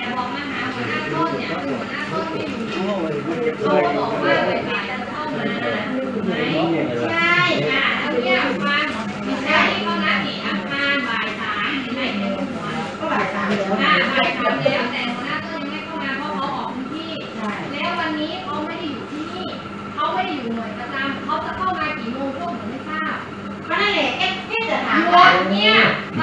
แต่บอกมาหาหัวหน้าต้นเนี่ยหัวหน้าต้นไม่อยู่เขาบอกว่าไปขายจะเข้ามาใช่ค่ะแล้วเนี่ยฟังไม่ใช่เขานัดนี่อังคารบ่ายสามไหนในหัวก็บ่ายสามแล้วบ่ายสามแล้วแต่หัวหน้าต้นยังไม่เข้ามาเพราะเขาออกพื้นที่แล้ววันนี้เขาไม่ได้อยู่ที่นี่เขาไม่ได้อยู่หน่วยประจำเขาจะเข้ามากี่โมงพวกผมไม่ทราบก็นั่นแหละแค่จะถามว่าเนี่ยม